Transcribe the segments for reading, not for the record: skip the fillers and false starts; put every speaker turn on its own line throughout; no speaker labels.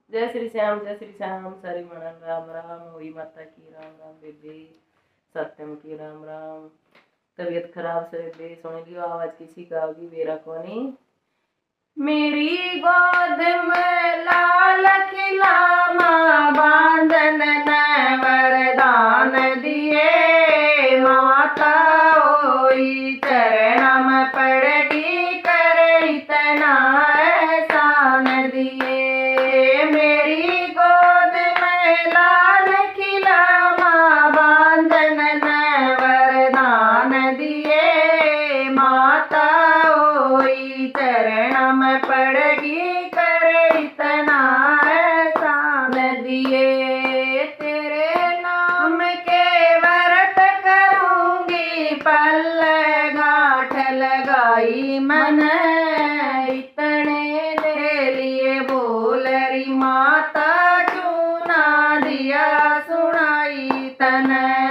जय श्री श्याम सारी मनन राम राम। हुई माता की राम राम बेबे। सत्यम की राम राम। तबीयत खराब से बेबे सुन लियो आवाज किसी का होगी बेरा कोनी। मेरी गोद में लाल खिलामा बांधन न वरदान दिए माता ओई चरणम पड़गी कर इतना एहसान दिए। मेरी गोद में लाल खिलामा बांधन न वरदान दिए माता ओई चरणम पड़गी कर इतना एहसान दिए। तेरे नाम के व्रत करूंगी पल गांठ लगाई मन इतने दे लिए बोल री माता क्यों ना दिया सुनाई तन।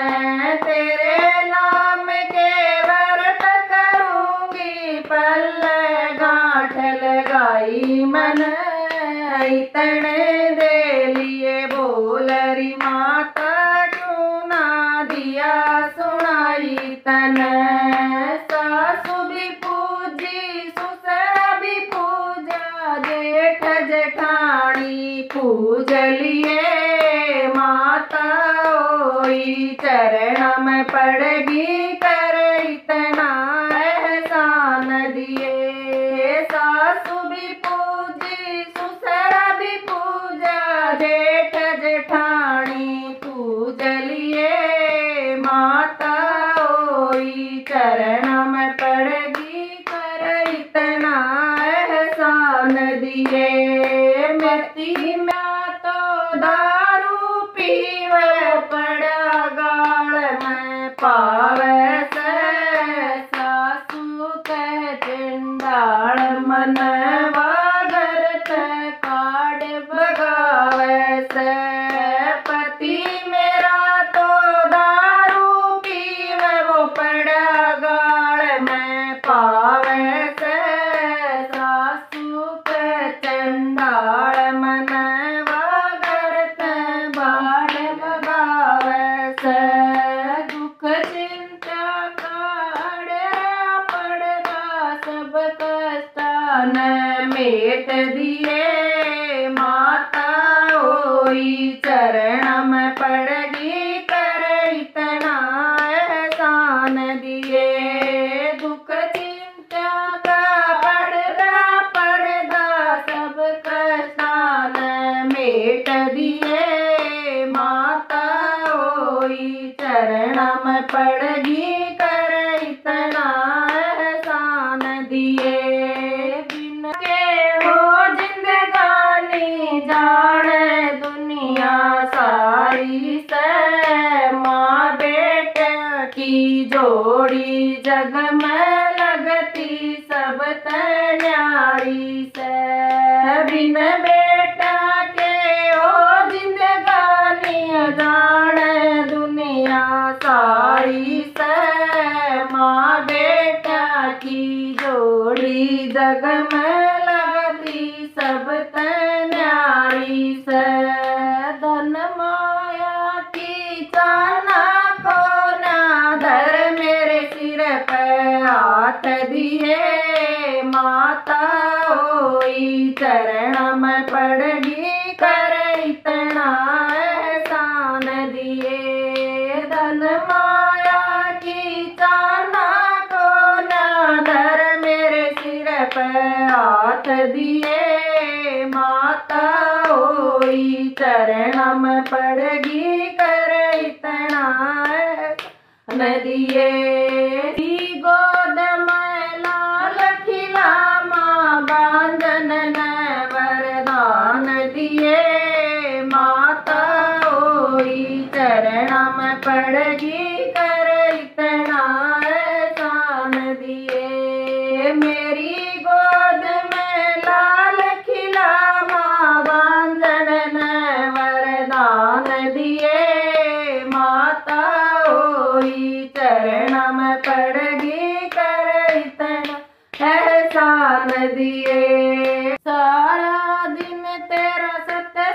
तेरे नाम के व्रत करूंगी पल गांठ लगाई मन इतने दे लिए बोल री माता क्यों ना दिया सुनाई तन। सासु भी पूजी ससुर भी पूजा जेठ जेठानी पूज लिए माता ओई चरणम पड़गी कर इतना एहसान दिए। सासु भी पूजी ससुर भी पूजा जेठ जेठानी पूज लिए माता ओई चरणम पड़गी कर इतना एहसान दिए। मती मैं तो दारू पीवे पड़ा गाल में पावे से सासू कह चंडाल मन वागरत काट बगावे से। पति मेरा तो दारू पीवे वो पड़ा गाल में पावे से सासू कह चंडाल मन वागरत बाढ़ बगावे से। दुख चिंता काढ़ा पड़दा सब कष्टान मेट दिए माता ओई चरणम पड़गी कर इतना एहसान दिए। दुख चिंता का पड़दा सब कष्टान मेट दिए माता ओई चरणम पड़गी कर इतना एहसान दिए। बिन के हो जिंदगानी जाने दुनिया सारी से माँ बेटे की जोड़ी जग में लगती सब न्यारी से। बिन बेटा के ओ जिंदगानी जाने दुनिया सारी से माँ बेटा की जोड़ी जग में लगती सब न्यारी से। धन माया की चाना को ना धर मेरे सिर पे हाथ दिए माता ओई चरणम पड़गी कर इतना एहसान दिए। धन माया की चाना को ना धर मेरे सिर पे हाथ दिए माता ओई चरणम पड़गी कर इतना एहसान दिए। गोद में लाल खिलामा बांधन न वरदान दिए माता ओई चरणम पड़गी कर इतना एहसान दिए। मेरी गोद में लाल खिलामा बांधन न वरदान दिए माता ओई चरणम पड़गी कर इतना एहसान दिए। सारा दिन तेरा सत्य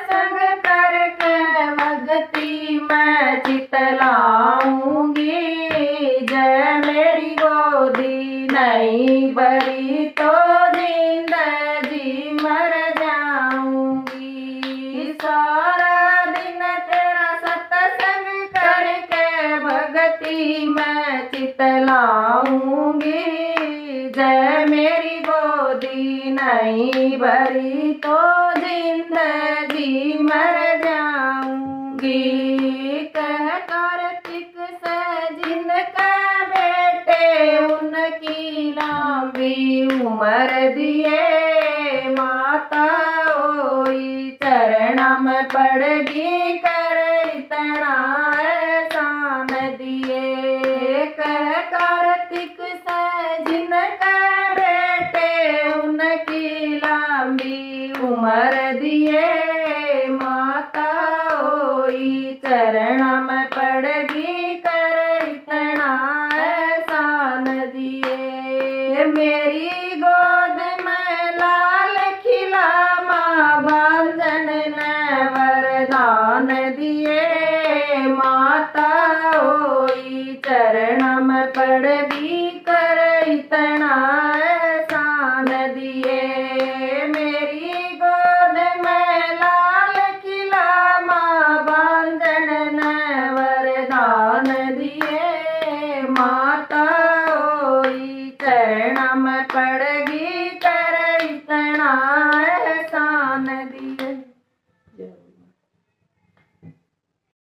भरी तो जिंदगी मर जाऊंगी। कह कार्तिक से जिनका बेटे उनकी लंबी उम्र दिए माता ओई चरण में पड़गी कर इतना एहसान दिए। कह कार्तिक से जिनका बेटे उनकी लंबी उम्र दिए माता ओई चरण में पड़गी कर इतना एहसान दिए। मेरी गोद में लाल खिला माँ भांजन ने वरदान दिए माता ओई चरण में पड़गी कर इतना